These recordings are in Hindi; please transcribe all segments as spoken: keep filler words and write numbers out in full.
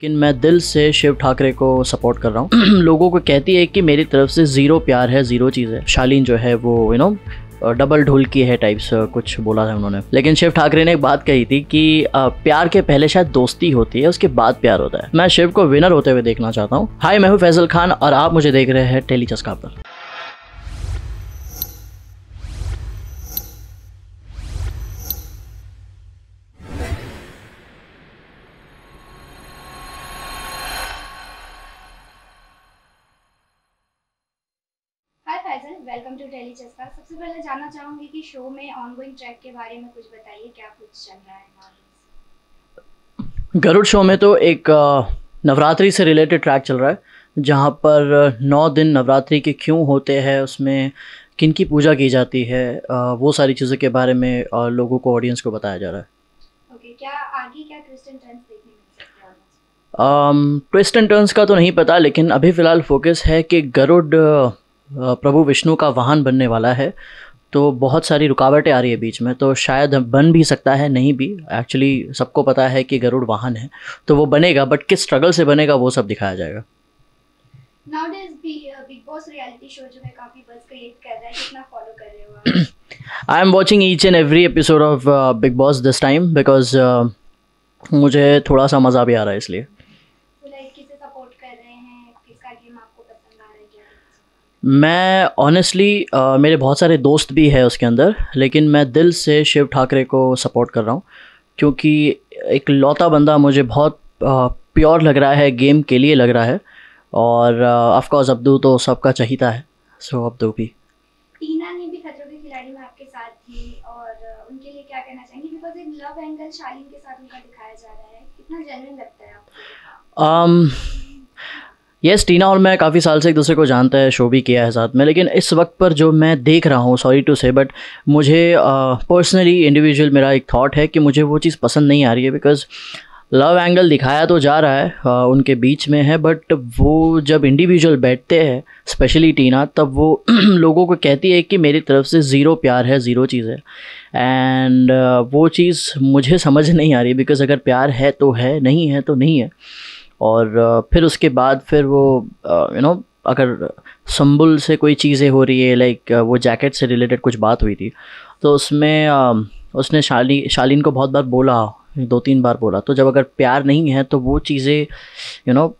लेकिन मैं दिल से शिव ठाकरे को सपोर्ट कर रहा हूँ। लोगों को कहती है कि मेरी तरफ से ज़ीरो प्यार है, ज़ीरो चीज़ है। शालीन जो है वो यू नो डबल ढोल की है टाइप्स कुछ बोला था उन्होंने। लेकिन शिव ठाकरे ने एक बात कही थी कि प्यार के पहले शायद दोस्ती होती है, उसके बाद प्यार होता है। मैं शिव को विनर होते हुए देखना चाहता हूँ। हाय, मैं हूँ फैजल खान और आप मुझे देख रहे हैं टेली चस्का पर। वेलकम टू टेली चस्का। सबसे पहले जानना चाहूंगी कि शो में ऑनगोइंग ट्रैक के बारे में कुछ बताइए, क्या कुछ चल रहा है। गरुड़ शो में तो एक नवरात्रि से रिलेटेड ट्रैक चल रहा है, जहाँ पर नौ दिन नवरात्रि के क्यों होते हैं, उसमें किन की पूजा की जाती है, वो सारी चीज़ों के बारे में लोगों को, ऑडियंस को बताया जा रहा है। ओके, क्या आगे क्या ट्विस्ट एंड टर्न्स देखने मिल सकते हैं? ट्विस्ट एंड टर्न्स का तो नहीं पता, लेकिन अभी फ़िलहाल फोकस है कि गरुड़ प्रभु विष्णु का वाहन बनने वाला है, तो बहुत सारी रुकावटें आ रही है बीच में, तो शायद बन भी सकता है, नहीं भी। एक्चुअली सबको पता है कि गरुड़ वाहन है तो वो बनेगा, बट किस स्ट्रगल से बनेगा वो सब दिखाया जाएगा। Nowadays Bigg Boss reality show जो है काफी बज़ क्रिएट कर रहा है, कितना फॉलो कर रहे हो आप? I am watching each and every episode of Bigg Boss this time because मुझे थोड़ा सा मज़ा भी आ रहा है इसलिए। मैं ऑनेस्टली uh, मेरे बहुत सारे दोस्त भी है उसके अंदर, लेकिन मैं दिल से शिव ठाकरे को सपोर्ट कर रहा हूँ, क्योंकि एक लौता बंदा मुझे बहुत प्योर uh, लग रहा है, गेम के लिए लग रहा है। और ऑफ कोर्स अब्दू तो सबका चाहिता है, सो अब्दू भी। टीना ने भी खतरों के खिलाड़ी में आपके साथ थी, और uh, उनके लिए क्या कहना चाहेंगे? बिकॉज एक लव एंगल शालीन के साथ उनका दिखाया जा रहा है, कितना जेन्युइन लगता है आपको? um, यस yes, टीना और मैं काफ़ी साल से एक दूसरे को जानता है, शो भी किया है साथ में, लेकिन इस वक्त पर जो मैं देख रहा हूँ, सॉरी टू से, बट मुझे पर्सनली uh, इंडिविजुअल मेरा एक थॉट है कि मुझे वो चीज़ पसंद नहीं आ रही है। बिकॉज़ लव एंगल दिखाया तो जा रहा है, uh, उनके बीच में है, बट वो जब इंडिविजुअल बैठते हैं, स्पेशली टीना, तब वो लोगों को कहती है कि मेरी तरफ से ज़ीरो प्यार है, ज़ीरो चीज़ है। एंड uh, वो चीज़ मुझे समझ नहीं आ रही, बिकॉज़ अगर प्यार है तो है, नहीं है तो नहीं है। और फिर उसके बाद फिर वो यू नो अगर संबुल से कोई चीज़ें हो रही है, लाइक वो जैकेट से रिलेटेड कुछ बात हुई थी, तो उसमें उसने शाली शालीन को बहुत बार बोला, दो तीन बार बोला, तो जब अगर प्यार नहीं है तो वो चीज़ें यू नो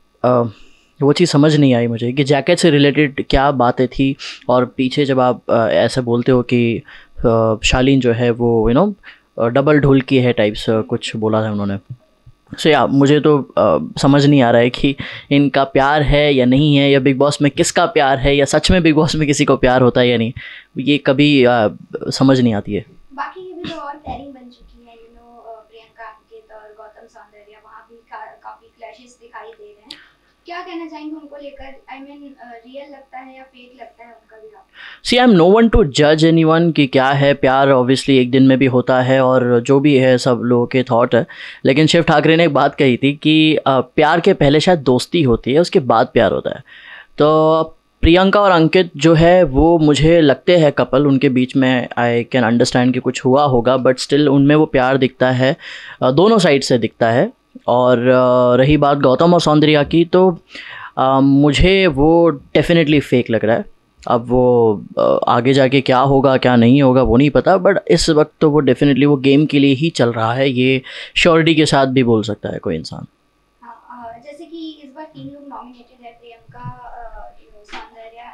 वो चीज़ समझ नहीं आई मुझे कि जैकेट से रिलेटेड क्या बातें थी। और पीछे जब आप ऐसे बोलते हो कि शालीन जो है वो यू नो डबल ढोल की है टाइप्स कुछ बोला था उन्होंने। सो so, या मुझे तो आ, समझ नहीं आ रहा है कि इनका प्यार है या नहीं है, या बिग बॉस में किसका प्यार है, या सच में बिग बॉस में किसी को प्यार होता है या नहीं, ये कभी आ, समझ नहीं आती है। बाकी ये भी तो और पेयरिंग बन चुकी है, यू नो प्रियंका अंकित और गौतम सौंदर्या, वहाँ भी का, काफ़ी क्लैशेस दिखाई दे रहे हैं। क्या कहना चाहेंगे उनको लेकर? आई मीन रियल लगता है या फेक लगता है उनका भी? See I am no one to जज एनी वन कि क्या है प्यार। ऑब्वियसली एक दिन में भी होता है, और जो भी है सब लोगों के थॉट है। लेकिन शिव ठाकरे ने एक बात कही थी कि आ, प्यार के पहले शायद दोस्ती होती है, उसके बाद प्यार होता है। तो प्रियंका और अंकित जो है वो मुझे लगते हैं कपल, उनके बीच में आई कैन अंडरस्टैंड कि कुछ हुआ होगा, बट स्टिल उनमें वो प्यार दिखता है, दोनों साइड से दिखता है। और रही बात गौतम और सौंदर्या की, तो आ, मुझे वो डेफिनेटली फेक लग रहा है। अब वो आगे जाके क्या होगा क्या नहीं होगा वो नहीं पता, बट इस वक्त तो वो डेफिनेटली वो गेम के लिए ही चल रहा है, ये श्योरिटी के साथ भी बोल सकता है कोई इंसान। हाँ, जैसे कि इस बार तीन लोग नॉमिनेटेड है, प्रियंका, सौंदर्या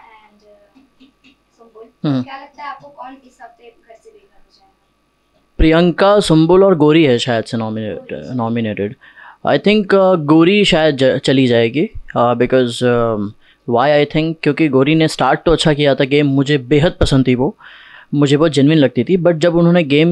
एंड सुंबुल। क्या लगता है आपको कौन इस हफ्ते घर से बेघर हो जाएगा? प्रियंका, सुंबुल और गौरी है शायद से nominate nominated I think Gauri शायद चली जाएगी, बिकॉज वाई आई थिंक क्योंकि गौरी ने स्टार्ट तो अच्छा किया था गेम, मुझे बेहद पसंद थी वो, मुझे बहुत जेन्युइन लगती थी। बट जब उन्होंने गेम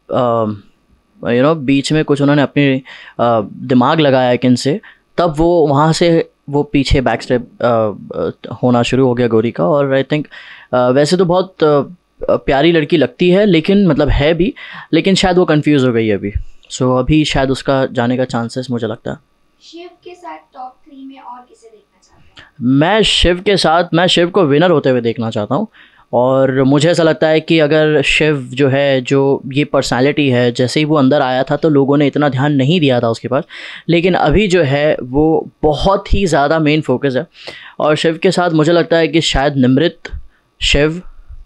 यू नो बीच में कुछ उन्होंने अपने uh, दिमाग लगाया किन से, तब वो वहाँ से वो पीछे बैक स्टेप uh, होना शुरू हो गया गौरी का। और आई थिंक uh, वैसे तो बहुत uh, प्यारी लड़की लगती है, लेकिन मतलब है भी, लेकिन शायद वो कंफ्यूज हो गई है अभी। सो so, अभी शायद उसका जाने का चांसेस मुझे लगता है। शिव के साथ टॉप थ्री में और किसे देखना चाहते हैं? मैं शिव के साथ मैं शिव को विनर होते हुए देखना चाहता हूँ। और मुझे ऐसा लगता है कि अगर शिव जो है, जो ये पर्सनालिटी है, जैसे ही वो अंदर आया था तो लोगों ने इतना ध्यान नहीं दिया था उसके पास, लेकिन अभी जो है वो बहुत ही ज़्यादा मेन फोकस है। और शिव के साथ मुझे लगता है कि शायद Nimrit, Shiv,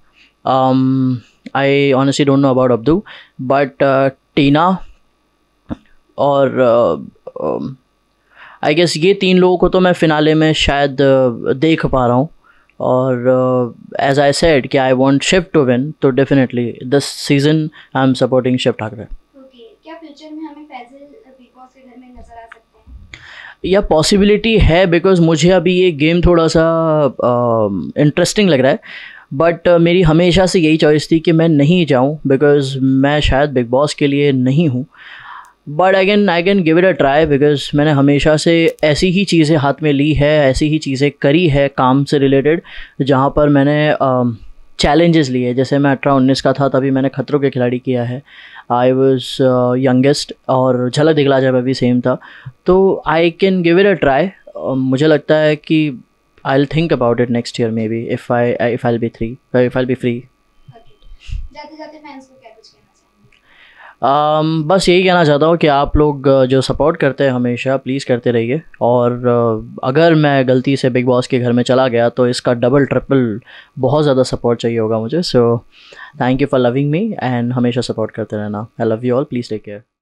I honestly don't know about Abdu, but Tina और आई uh, गेस um, ये तीन लोगों को तो मैं फ़िनाले में शायद uh, देख पा रहा हूँ। और एज आई सेड कि I want Shiv to win, तो definitely this season I am supporting Shiv Thackeray. Okay, क्या फ्यूचर में हमें फैजल बिग बॉस के घर में नजर आ सकते हैं? या पॉसिबिलिटी है, बिकॉज मुझे अभी ये गेम थोड़ा सा इंटरेस्टिंग uh, लग रहा है, बट uh, मेरी हमेशा से यही चॉइस थी कि मैं नहीं जाऊं, बिकॉज मैं शायद बिग बॉस के लिए नहीं हूं। But again I can give it a try, because मैंने हमेशा से ऐसी ही चीज़ें हाथ में ली है, ऐसी ही चीज़ें करी है काम से रिलेटेड, जहाँ पर मैंने चैलेंजेस लिए। जैसे मैं अठारह उन्नीस का था तभी मैंने खतरों के खिलाड़ी किया है, आई वॉज यंगेस्ट, और झलक दिखला जब अभी सेम था, तो I can give it a try. मुझे लगता है कि I will think about it next year maybe, if I if I will be free if I will be free. जाते जाते फैंस को क्या कुछ कहना चाहेंगे? Um, बस यही कहना चाहता हूँ कि आप लोग जो सपोर्ट करते हैं हमेशा प्लीज़ करते रहिए। और uh, अगर मैं गलती से बिग बॉस के घर में चला गया तो इसका डबल ट्रिपल बहुत ज़्यादा सपोर्ट चाहिए होगा मुझे। So thank you for loving me and हमेशा सपोर्ट करते रहना। I love you all, please take care.